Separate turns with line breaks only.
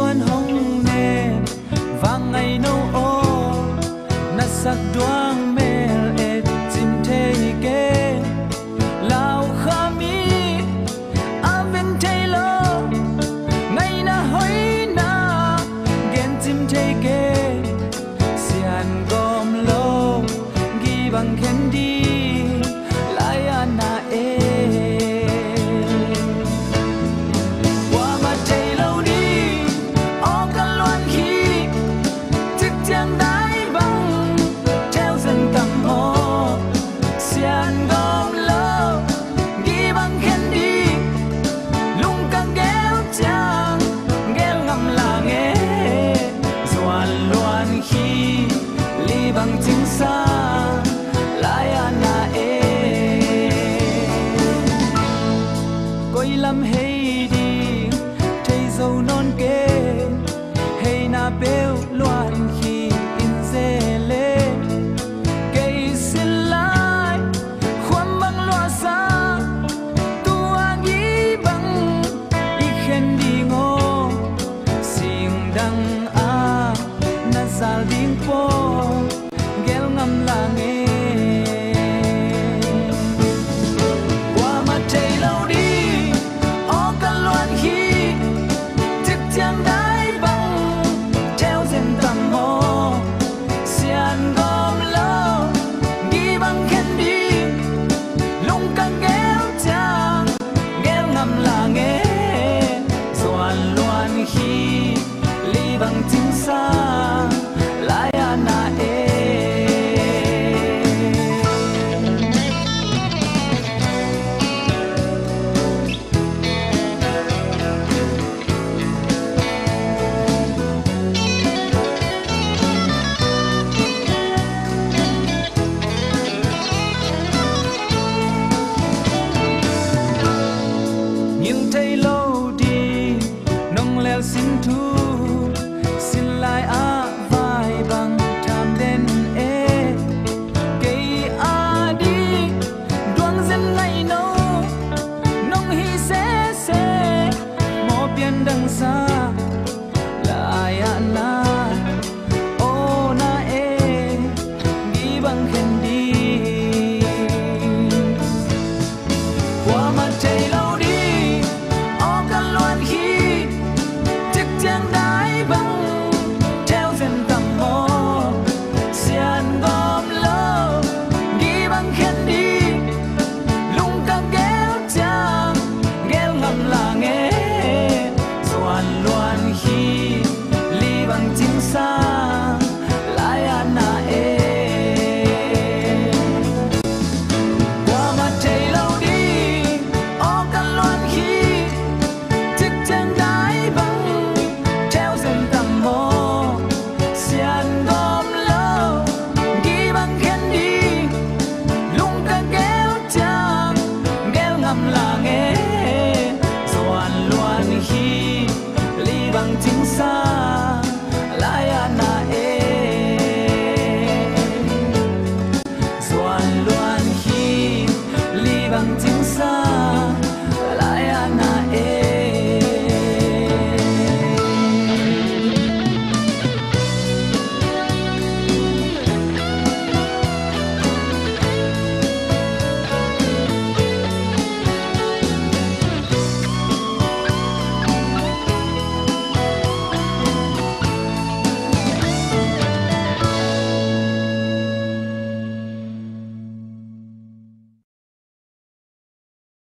tuan hong ne vang ngày nô ô na sắc đoang mel et chim thei ke lao khami aven thei lo ngày na hoi na gen chim thei ke sian gom lo gi bang khen đi lai ana e lâm hay đi thấy dâu non kê hay na bêu loan khi in dê lê cây xin lại khoan băng loa xa tua nghĩ băng đi khen đi ngô xin đăng a na zal ding po gel ngam la nghe qua mặt trời lâu đi xin thu